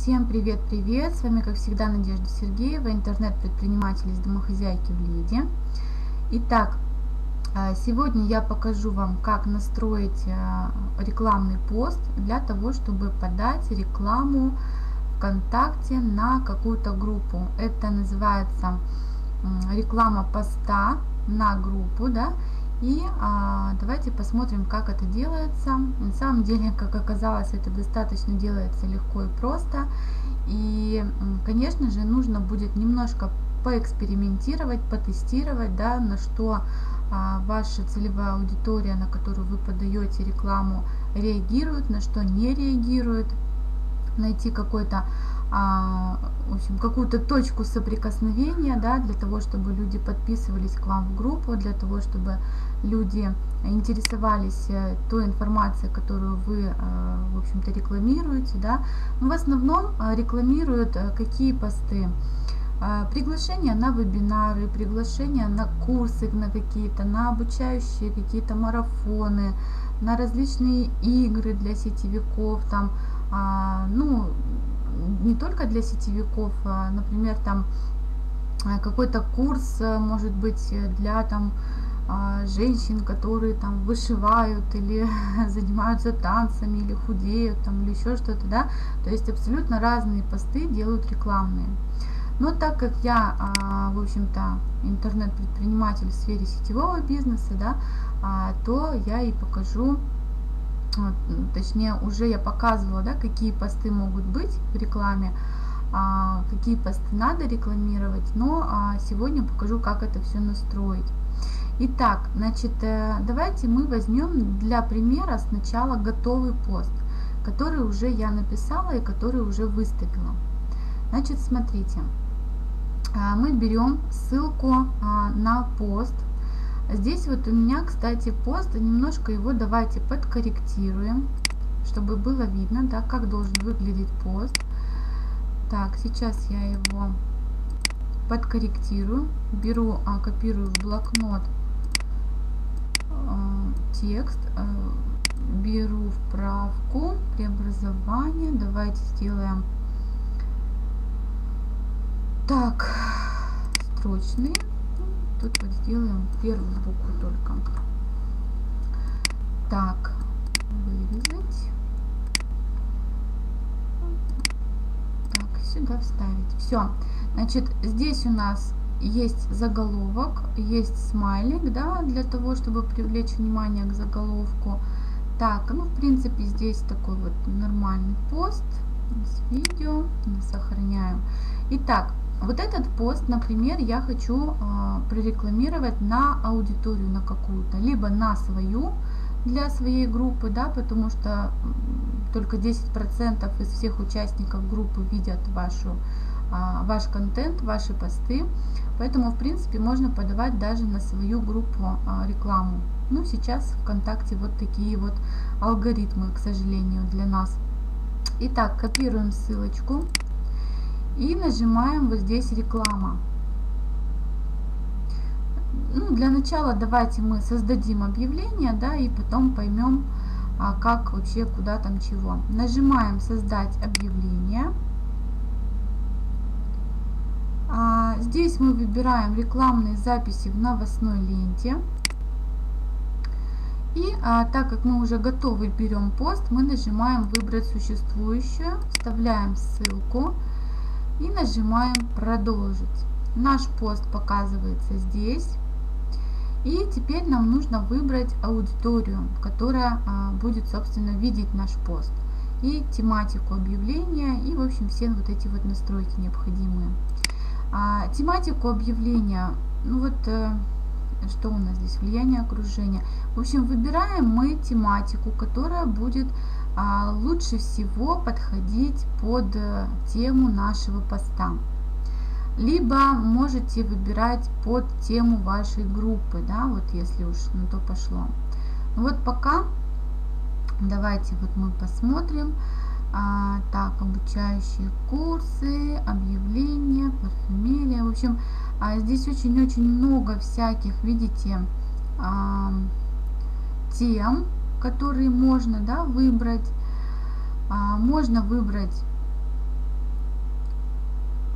Всем привет-привет! С вами, как всегда, Надежда Сергеева, интернет-предприниматель из домохозяйки в Лиде. Итак, сегодня я покажу вам, как настроить рекламный пост для того, чтобы подать рекламу ВКонтакте на какую-то группу. Это называется реклама поста на группу, да? И давайте посмотрим, как это делается. На самом деле, как оказалось, это достаточно делается легко и просто. И, конечно же, нужно будет немножко поэкспериментировать, потестировать, да, на что ваша целевая аудитория, на которую вы подаете рекламу, реагирует, на что не реагирует. Найти какой-то, в общем, какую-то точку соприкосновения, да, для того, чтобы люди подписывались к вам в группу, для того, чтобы люди интересовались той информацией, которую вы, в общем-то, рекламируете, да. Но в основном рекламируют какие посты? Приглашения на вебинары, приглашения на курсы, на какие-то, на обучающие какие-то марафоны, на различные игры для сетевиков, там, ну, не только для сетевиков, например, там какой-то курс может быть для там женщин, которые там вышивают или занимаются танцами, или худеют, там, или еще что-то, да, то есть абсолютно разные посты делают рекламные. Но так как я, в общем-то, интернет-предприниматель в сфере сетевого бизнеса, да, то я и покажу, точнее, уже я показывала, да, какие посты могут быть в рекламе, какие посты надо рекламировать, но сегодня покажу, как это все настроить. Итак, значит, давайте мы возьмем для примера сначала готовый пост, который уже я написала и который уже выставила. Значит, смотрите, мы берем ссылку на пост. Здесь вот у меня, кстати, пост, немножко его давайте подкорректируем, чтобы было видно, да, как должен выглядеть пост. Так, сейчас я его подкорректирую, беру, копирую в блокнот текст, беру вправку, преобразование, давайте сделаем так, строчный. Тут вот сделаем первую букву только. Так, вырезать. Так, сюда вставить. Все. Значит, здесь у нас есть заголовок, есть смайлик, да, для того, чтобы привлечь внимание к заголовку. Так, ну, в принципе, здесь такой вот нормальный пост. Видео. Сохраняем. Итак, вот этот пост, например, я хочу прорекламировать на аудиторию, на какую-то, либо на свою, для своей группы, да, потому что только 10% из всех участников группы видят ваш контент, ваши посты, поэтому, в принципе, можно подавать даже на свою группу рекламу. Ну, сейчас ВКонтакте вот такие вот алгоритмы, к сожалению, для нас. Итак, копируем ссылочку. И нажимаем вот здесь реклама. Ну, для начала давайте мы создадим объявление, да, и потом поймем, как вообще, куда там чего. Нажимаем создать объявление. Здесь мы выбираем рекламные записи в новостной ленте. И так как мы уже готовы, берем пост, мы нажимаем выбрать существующую, вставляем ссылку. И нажимаем продолжить. Наш пост показывается здесь. И теперь нам нужно выбрать аудиторию, которая будет, собственно, видеть наш пост. И тематику объявления, и, в общем, все вот эти вот настройки необходимые. Тематику объявления, ну вот, что у нас здесь, влияние окружения. В общем, выбираем мы тематику, которая будет лучше всего подходить под тему нашего поста. Либо можете выбирать под тему вашей группы, да, вот если уж на то пошло. Вот пока давайте вот мы посмотрим. Так, обучающие курсы, объявления, парфюмерия. В общем, здесь очень-очень много всяких, видите, тем, которые можно, да, выбрать. Можно выбрать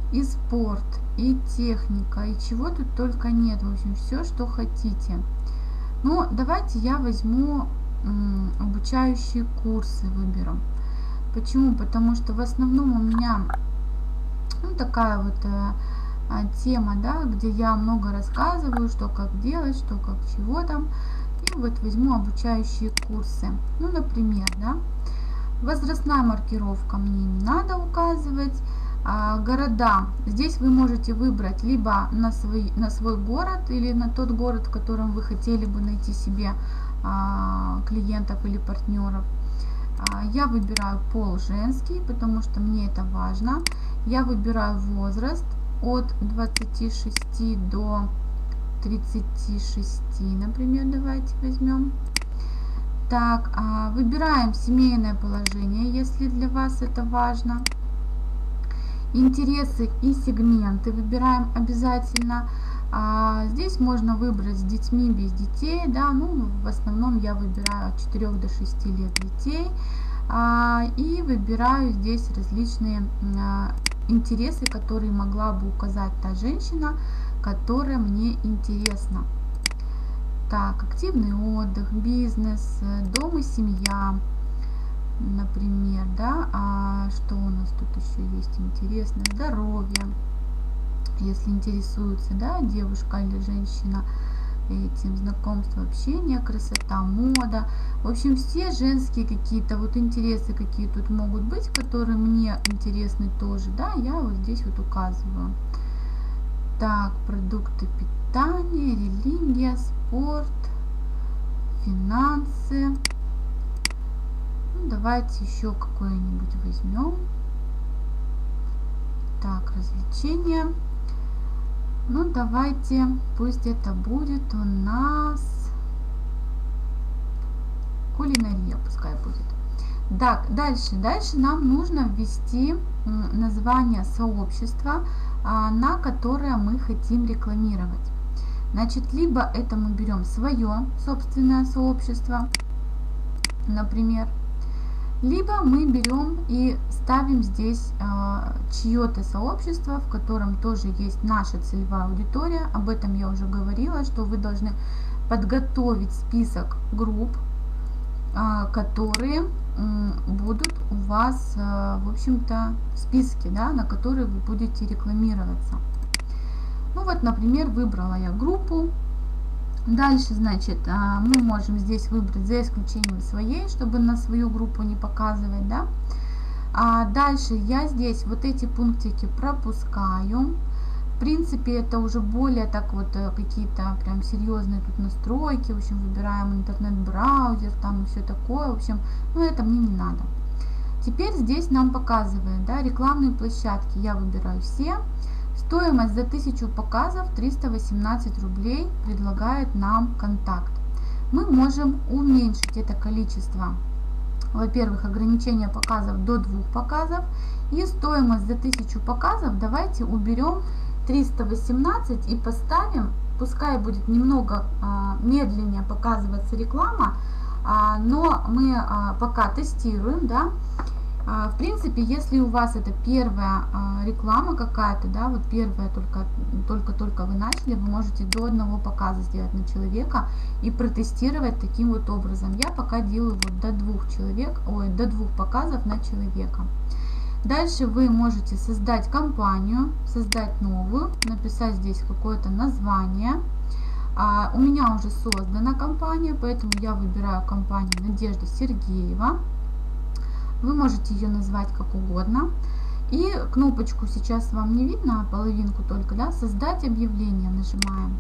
и спорт, и техника, и чего тут только нет. В общем, все, что хотите. Ну, давайте я возьму обучающие курсы, выберу. Почему? Потому что в основном у меня такая вот тема, да, где я много рассказываю, что как делать, что как чего там. И вот возьму обучающие курсы. Ну, например, да, возрастная маркировка мне не надо указывать. Города. Здесь вы можете выбрать либо на свой город или на тот город, в котором вы хотели бы найти себе клиентов или партнеров. Я выбираю пол женский, потому что мне это важно. Я выбираю возраст от 26 до 36, например, давайте возьмем. Так, выбираем семейное положение, если для вас это важно. Интересы и сегменты выбираем обязательно. Здесь можно выбрать с детьми, без детей, да, ну, в основном я выбираю от 4 до 6 лет детей. И выбираю здесь различные интересы, которые могла бы указать та женщина, которая мне интересна. Так, активный отдых, бизнес, дом и семья, например, да. Что у нас тут еще есть интересное? Здоровье, если интересуется, да, девушка или женщина этим, знакомство, общение, красота, мода. В общем, все женские какие-то вот интересы, какие тут могут быть, которые мне интересны тоже, да, я вот здесь вот указываю. Так, продукты питания, религия, спорт, финансы. Ну, давайте еще какое-нибудь возьмем. Так, развлечения. Ну, давайте, пусть это будет у нас кулинария, пускай будет. Так, дальше нам нужно ввести название сообщества, на которое мы хотим рекламировать. Значит, либо это мы берем свое собственное сообщество, например, либо мы берем и ставим здесь чье-то сообщество, в котором тоже есть наша целевая аудитория. Об этом я уже говорила, что вы должны подготовить список групп, которые будут у вас, в общем-то, в списке, да, на которые вы будете рекламироваться. Ну вот, например, выбрала я группу. Дальше, значит, мы можем здесь выбрать за исключением своей, чтобы на свою группу не показывать, да. Дальше я здесь вот эти пунктики пропускаю. В принципе, это уже более так вот какие-то прям серьезные тут настройки. В общем, выбираем интернет-браузер, там и все такое. В общем, ну это мне не надо. Теперь здесь нам показывает, да, рекламные площадки. Я выбираю все. Стоимость за 1000 показов 318 рублей предлагает нам контакт. Мы можем уменьшить это количество. Во-первых, ограничение показов до 2 показов. И стоимость за 1000 показов давайте уберем 318 и поставим, пускай будет немного медленнее показываться реклама, но мы пока тестируем, да. В принципе, если у вас это первая реклама какая-то, да, вот первая, только вы начали, вы можете до 1 показа сделать на человека и протестировать таким вот образом. Я пока делаю вот до 2 показов на человека. Дальше вы можете создать компанию, создать новую, написать здесь какое-то название. У меня уже создана компания, поэтому я выбираю компанию Надежда Сергеева. Вы можете ее назвать как угодно. И кнопочку сейчас вам не видно, половинку только, да, создать объявление нажимаем.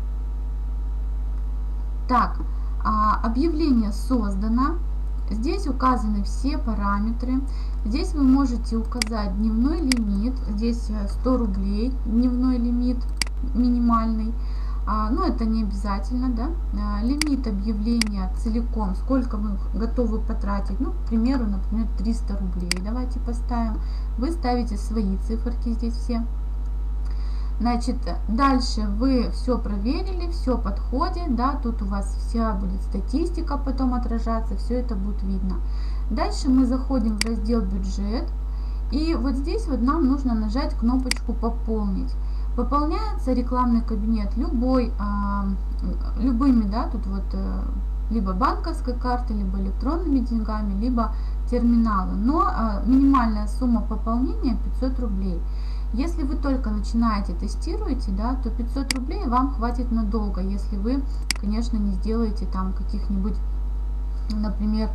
Так, объявление создано. Здесь указаны все параметры. Здесь вы можете указать дневной лимит. Здесь 100 рублей дневной лимит минимальный. Но это не обязательно, да. Лимит объявления целиком, сколько вы готовы потратить. Ну, к примеру, например, 300 рублей. Давайте поставим. Вы ставите свои циферки здесь все. Значит, дальше вы все проверили, все подходит, да, тут у вас вся будет статистика потом отражаться, все это будет видно. Дальше мы заходим в раздел бюджет И вот здесь вот нам нужно нажать кнопочку «Пополнить». Пополняется рекламный кабинет любыми, да, тут вот либо банковской картой, либо электронными деньгами, либо терминалы. Но минимальная сумма пополнения 500 рублей. Если вы только начинаете, тестируете, да, то 500 рублей вам хватит надолго, если вы, конечно, не сделаете там каких-нибудь, например,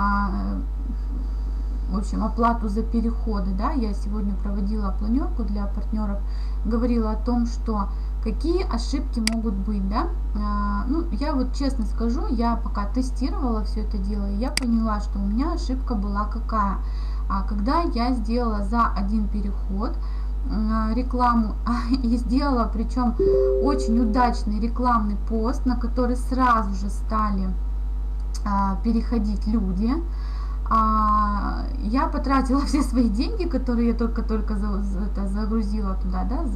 в общем, оплату за переходы, да. Я сегодня проводила планерку для партнеров, говорила о том, что какие ошибки могут быть, да. Ну, я вот честно скажу, я пока тестировала все это дело, и я поняла, что у меня ошибка была какая. Когда я сделала за один переход рекламу и сделала, причем очень удачный рекламный пост, на который сразу же стали переходить люди. Я потратила все свои деньги, которые я только загрузила туда, да,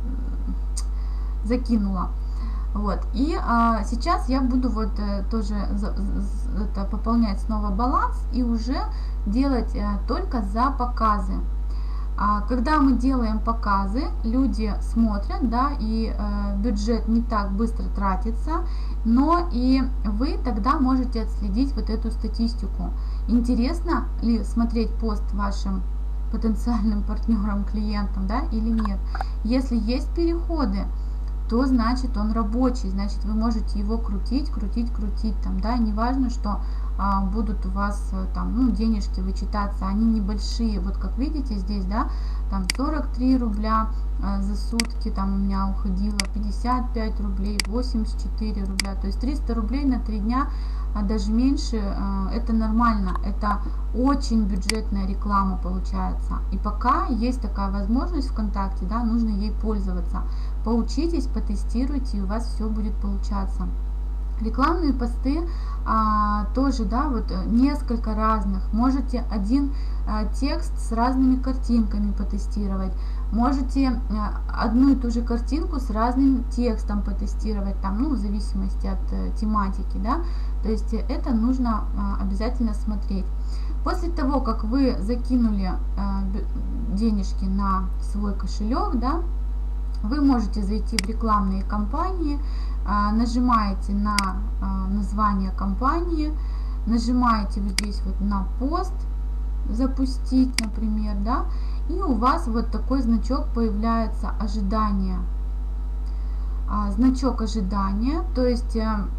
закинула. Вот. И сейчас я буду вот тоже пополнять снова баланс и уже делать только за показы. Когда мы делаем показы, люди смотрят, да, и бюджет не так быстро тратится, но и вы тогда можете отследить вот эту статистику. Интересно ли смотреть пост вашим потенциальным партнерам, клиентам, да, или нет. Если есть переходы, то значит он рабочий, значит вы можете его крутить там, да, не важно, что будут у вас там, ну, денежки вычитаться, они небольшие, вот как видите здесь, да, там 43 рубля за сутки, там у меня уходило 55 рублей, 84 рубля, то есть 300 рублей на 3 дня, даже меньше, это нормально, это очень бюджетная реклама получается. И пока есть такая возможность ВКонтакте, да, нужно ей пользоваться. Поучитесь, потестируйте, и у вас все будет получаться. Рекламные посты тоже, да, вот несколько разных. Можете один текст с разными картинками потестировать. Можете одну и ту же картинку с разным текстом потестировать, там, ну, в зависимости от тематики, да. То есть это нужно обязательно смотреть. После того, как вы закинули денежки на свой кошелек, да, вы можете зайти в рекламные кампании, нажимаете на название компании, нажимаете вот здесь вот на пост, запустить, например, да, и у вас вот такой значок появляется ожидание. Значок ожидания, то есть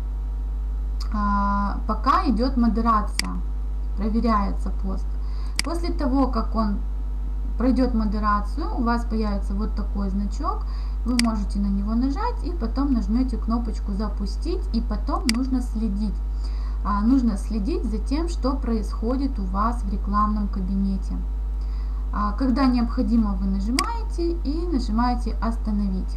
пока идет модерация, проверяется пост. После того, как он пройдет модерацию, у вас появится вот такой значок, вы можете на него нажать и потом нажмете кнопочку запустить, и потом нужно следить. Нужно следить за тем, что происходит у вас в рекламном кабинете. Когда необходимо, вы нажимаете и нажимаете остановить.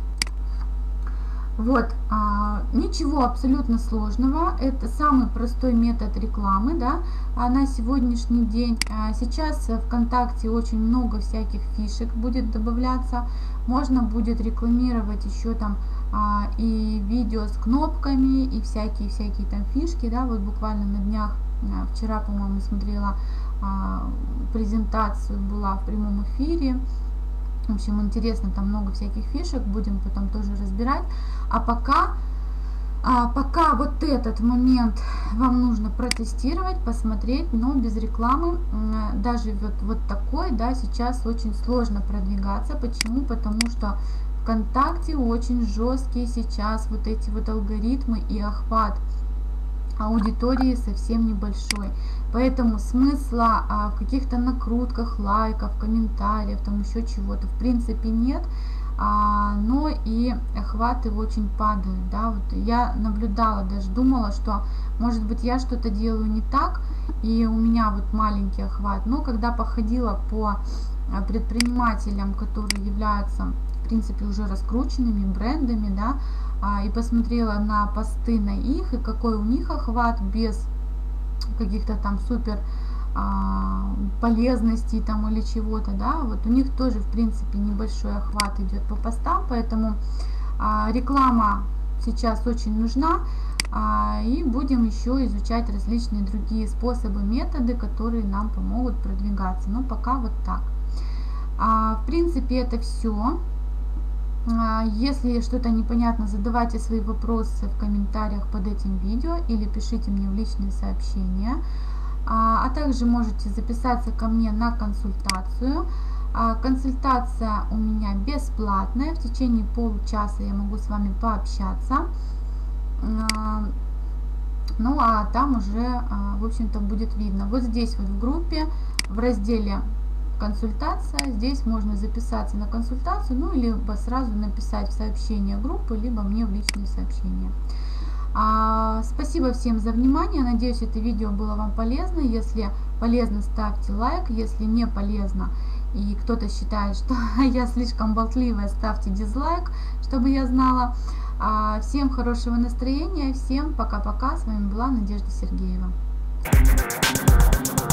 Вот, ничего абсолютно сложного, это самый простой метод рекламы, да, на сегодняшний день. Сейчас ВКонтакте очень много всяких фишек будет добавляться, можно будет рекламировать еще там и видео с кнопками, и всякие там фишки, да, вот буквально на днях, вчера, по-моему, смотрела презентацию, была в прямом эфире. В общем, интересно, там много всяких фишек, будем потом тоже разбирать. А пока вот этот момент вам нужно протестировать, посмотреть, но без рекламы, даже вот такой, да, сейчас очень сложно продвигаться. Почему? Потому что ВКонтакте очень жесткие сейчас вот эти вот алгоритмы и охват аудитории совсем небольшой, поэтому смысла в каких-то накрутках, лайков, комментариев, там еще чего-то в принципе нет, но и охваты очень падают, да, вот я наблюдала, даже думала, что может быть я что-то делаю не так и у меня вот маленький охват, но когда походила по предпринимателям, которые являются в принципе уже раскрученными брендами, да, и посмотрела на посты на их, и какой у них охват без каких-то там супер полезностей там или чего-то, да, вот у них тоже в принципе небольшой охват идет по постам, поэтому реклама сейчас очень нужна, и будем еще изучать различные другие способы, методы, которые нам помогут продвигаться, но пока вот так. В принципе, это все. Если что-то непонятно, задавайте свои вопросы в комментариях под этим видео или пишите мне в личные сообщения. А также можете записаться ко мне на консультацию. Консультация у меня бесплатная. В течение получаса я могу с вами пообщаться. Ну а там уже, в общем-то, будет видно. Вот здесь вот в группе, в разделе консультация, здесь можно записаться на консультацию, ну либо сразу написать в сообщение группы, либо мне в личные сообщения. Спасибо всем за внимание. Надеюсь, это видео было вам полезно. Если полезно, ставьте лайк. Если не полезно и кто-то считает, что я слишком болтливая, ставьте дизлайк, чтобы я знала. Всем хорошего настроения. Всем пока-пока. С вами была Надежда Сергеева.